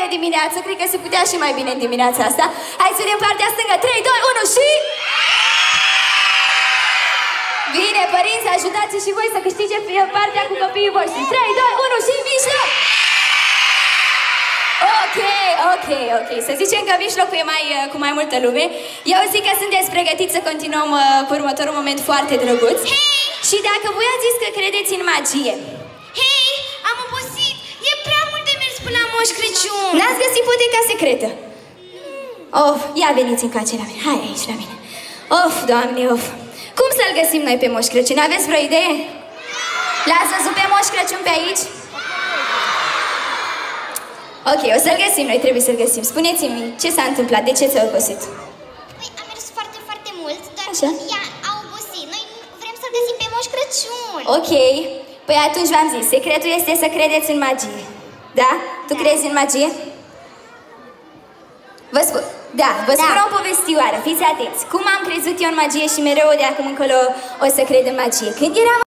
dimineață, cred că se putea și mai bine în dimineața asta. Hai să vedem partea stângă, 3, 2, 1 și... Bine, părinți, ajutați și voi să câștige partea cu copiii voștri. 3, 2, 1 și mijloc! Ok. Să zicem că mijlocul e cu mai multă lume. Eu zic că sunteți pregătiți să continuăm cu următorul moment foarte drăguț. Hei! Și dacă voi ați zis că credeți în magie. Hei, am obosit! E prea mult de mers până la Moș Crăciun! N-ați găsit poteca secretă? Of, ia veniți încoace la mine. Hai aici la mine. Of, Doamne, of. Cum să-l găsim noi pe Moș Crăciun? Aveți vreo idee? L-ați văzut pe Moș Crăciun pe aici? Ok, o să-l găsim, noi trebuie să-l găsim. Spuneți-mi, ce s-a întâmplat? De ce ți-a obosit? Păi, am mers foarte, foarte mult, doar Așa? ea a obosit. Noi vrem să-l găsim pe Moș Crăciun. Ok, păi atunci v-am zis, secretul este să credeți în magie. Da? Tu crezi în magie? Vă spun o povestioară, fiți atenți. Cum am crezut eu în magie și mereu de acum încolo o să cred în magie. Când eram